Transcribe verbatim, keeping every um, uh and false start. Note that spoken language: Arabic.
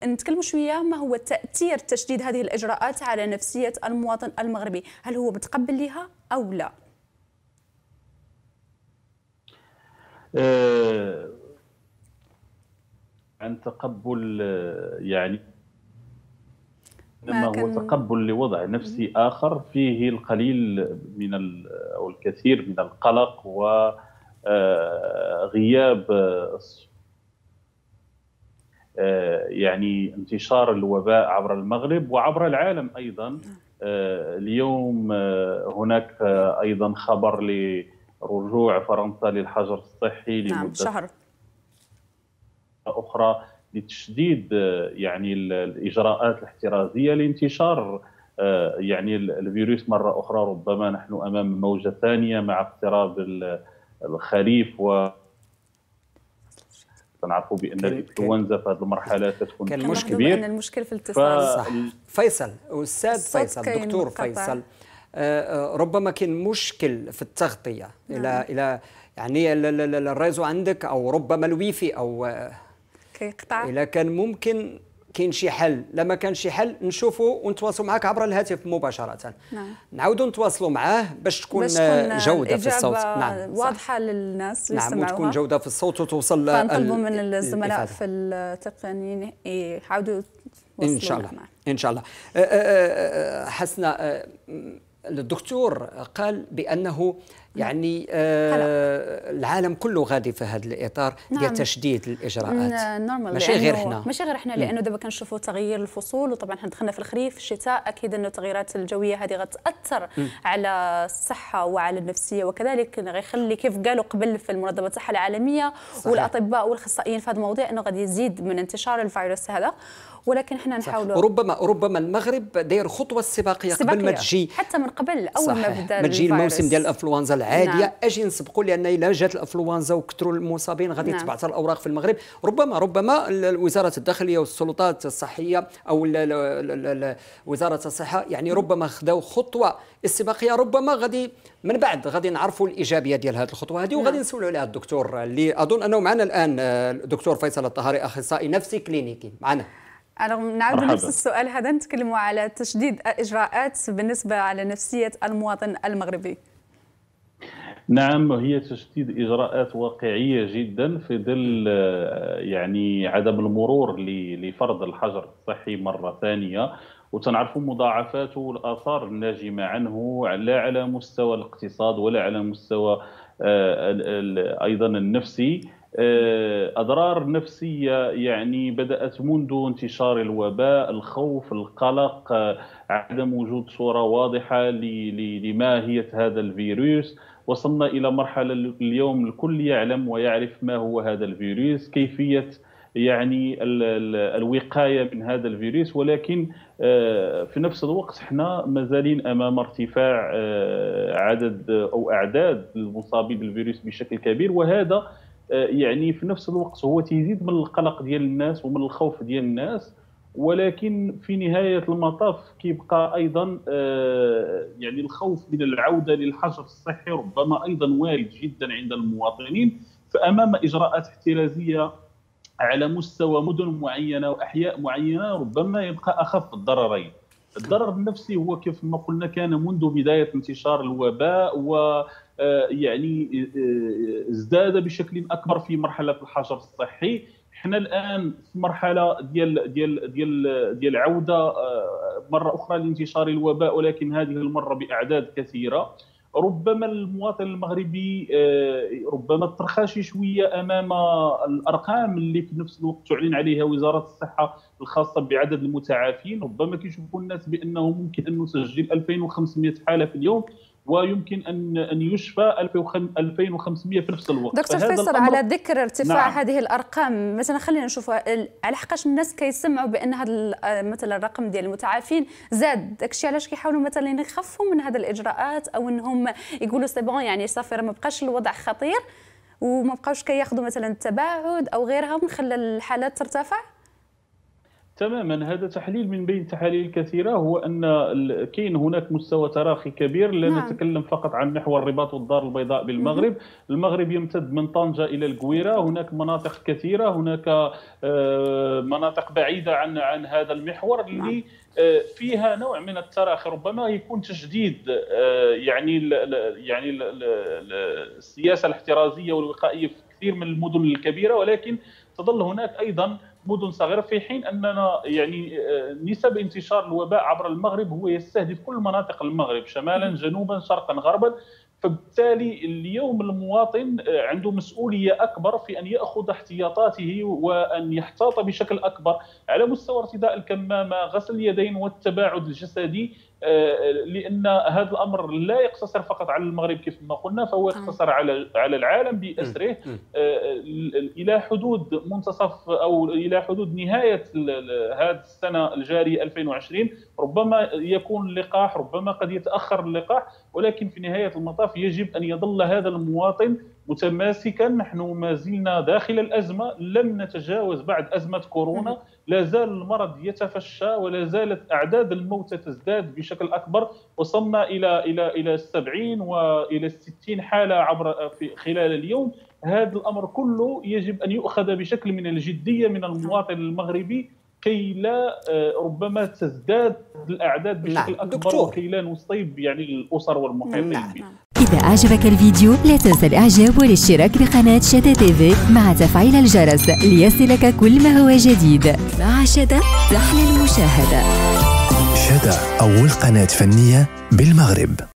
نتكلم شويه ما هو تاثير تشديد هذه الاجراءات على نفسيه المواطن المغربي؟ هل هو متقبل لها او لا؟ أه عن تقبل يعني ما إنما هو كان تقبل لوضع نفسي آخر فيه القليل من أو الكثير من القلق وغياب يعني انتشار الوباء عبر المغرب وعبر العالم أيضا. اليوم هناك أيضا خبر لرجوع فرنسا للحجر الصحي لمدة نعم شهر أخرى لتشديد يعني الإجراءات الاحترازية لانتشار يعني الفيروس مرة أخرى. ربما نحن أمام موجة ثانية مع اقتراب الخريف، و نعرفوا بأن الإنفلونزا في هذه المرحلة تكون كان مشكل كبير. كبير. أن المشكل في الاتصال. صح. فيصل أستاذ فيصل دكتور فيصل، آه ربما كان مشكل في التغطية نعم. إلى إلى يعني الريزو عندك، أو ربما الويفي أو كيقطع. إذا كان ممكن كاين شي حل، لما كان شي حل نشوفوا ونتواصلوا معك عبر الهاتف مباشرة. نعم. نعاودوا نتواصلوا معاه باش تكون, باش تكون جودة في الصوت. نعم واضحة للناس اللي نعم وتكون جودة في الصوت وتوصل. فنطلبوا من الزملاء في التقنيين يحاولوا إن شاء الله معنا. إن شاء الله. حسنا، الدكتور قال بأنه يعني آه العالم كله غادي في هذا الاطار ديال نعم. تشديد الاجراءات. ماشي غير احنا ماشي غير احنا لانه دابا كنشوفوا تغيير الفصول، وطبعا حنا دخلنا في الخريف الشتاء، اكيد انه التغيرات الجويه هذه غتاثر م. على الصحه وعلى النفسيه، وكذلك غيخلي كيف قالوا قبل في المنظمه الصحه العالميه صحيح. والاطباء والاخصائيين في هذا الموضوع انه غادي يزيد من انتشار الفيروس هذا، ولكن احنا نحاولوا. وربما ربما المغرب داير خطوه استباقيه قبل ما تجي، حتى من قبل اول ما بدا ما تجي الموسم ديال الانفلونزا العاديه. نعم. اجي نسبقوا، لان الا جات الانفلونزا وكثروا المصابين غادي نعم. تبعثر الاوراق في المغرب. ربما ربما وزاره الداخليه والسلطات الصحيه او وزاره الصحه يعني ربما خداو خطوه استباقيه، ربما غادي من بعد غادي نعرفوا الايجابيه ديال هذه الخطوه هذه. وغادي نسولوا عليها الدكتور اللي اظن انه معنا الان، الدكتور فيصل الطهاري، اخصائي نفسي كلينيكي معنا. أنا نعود نفس السؤال هذا، نتكلموا على تشديد إجراءات بالنسبة على نفسية المواطن المغربي. نعم، هي تشديد إجراءات واقعية جدا في ظل يعني عدم المرور لفرض الحجر الصحي مرة ثانية، وتنعرفوا مضاعفاته والآثار الناجمة عنه لا على مستوى الاقتصاد ولا على مستوى أيضا النفسي. أضرار نفسية يعني بدأت منذ انتشار الوباء، الخوف، القلق، عدم وجود صورة واضحة لماهية هذا الفيروس. وصلنا إلى مرحلة اليوم الكل يعلم ويعرف ما هو هذا الفيروس، كيفية يعني الوقاية من هذا الفيروس، ولكن في نفس الوقت احنا مازالين أمام ارتفاع عدد أو أعداد المصابين بالفيروس بشكل كبير، وهذا يعني في نفس الوقت هو تزيد من القلق ديال الناس ومن الخوف ديال الناس. ولكن في نهاية المطاف كيبقى أيضا يعني الخوف من العودة للحجر الصحي ربما أيضا وارد جدا عند المواطنين، فأمام إجراءات احترازية على مستوى مدن معينة وأحياء معينة ربما يبقى أخف الضررين. الضرر النفسي هو كيف ما قلنا كان منذ بداية انتشار الوباء، و يعني ازداد بشكل أكبر في مرحلة الحجر الصحي. احنا الآن في مرحلة ديال ديال ديال ديال عودة مرة أخرى لانتشار الوباء، ولكن هذه المرة بأعداد كثيرة. ربما المواطن المغربي ربما ترخاشي شويه امام الارقام اللي في نفس الوقت تعلن عليها وزاره الصحه الخاصه بعدد المتعافين. ربما كيشوفوا الناس بانه ممكن ان نسجل ألفين وخمسمائة حاله في اليوم، ويمكن ان ان يشفى ألفين وخمسمائة في نفس الوقت. دكتور فيصل، على ذكر ارتفاع نعم. هذه الارقام، مثلا خلينا نشوف على حقاش الناس كيسمعوا بان هذا مثلا الرقم ديال المتعافين زاد، داكشي علاش كيحاولوا مثلا يخفوا من هذه الاجراءات، او انهم يقولوا سي بون يعني صافي ما بقاش الوضع خطير وما بقاوش كياخذوا مثلا التباعد او غيرها من خلى الحالات ترتفع. تماما، هذا تحليل من بين تحاليل كثيرة، هو أن كاين هناك مستوى تراخي كبير. لا نعم. نتكلم فقط عن محور الرباط والدار البيضاء بالمغرب، المغرب يمتد من طنجة إلى القويرة، هناك مناطق كثيرة، هناك مناطق بعيدة عن عن هذا المحور اللي فيها نوع من التراخي. ربما يكون تشديد يعني يعني السياسة الاحترازية والوقائية في كثير من المدن الكبيرة، ولكن تظل هناك أيضا مدن صغيرة، في حين أننا يعني نسب انتشار الوباء عبر المغرب هو يستهدف كل مناطق المغرب، شمالا جنوبا شرقا غربا. فبالتالي اليوم المواطن عنده مسؤولية أكبر في أن يأخذ احتياطاته وأن يحتاط بشكل أكبر على مستوى ارتداء الكمامة، غسل اليدين والتباعد الجسدي، لأن هذا الأمر لا يقتصر فقط على المغرب كيف ما قلنا، فهو يقتصر على على العالم بأسره إلى حدود منتصف أو إلى حدود نهاية هذه السنة الجارية ألفين وعشرين. ربما يكون اللقاح، ربما قد يتأخر اللقاح، ولكن في نهاية المطاف يجب أن يظل هذا المواطن متماسكا. نحن ما زلنا داخل الأزمة، لم نتجاوز بعد أزمة كورونا، لا زال المرض يتفشى ولا زالت أعداد الموتى تزداد بشكل أكبر، وصلنا إلى إلى إلى السبعين وإلى الستين حالة عبر في خلال اليوم. هذا الأمر كله يجب أن يؤخذ بشكل من الجدية من المواطن المغربي كي لا ربما تزداد الأعداد بشكل نعم. أكبر دكتور. وكي لا نصيب يعني الأسر والمحيطين نعم. به. إذا أعجبك الفيديو لا تنسى الإعجاب والاشتراك بقناة شدا تيفي مع تفعيل الجرس ليصلك كل ما هو جديد. مع شدا تحلى المشاهدة. شدا أول قناة فنية بالمغرب.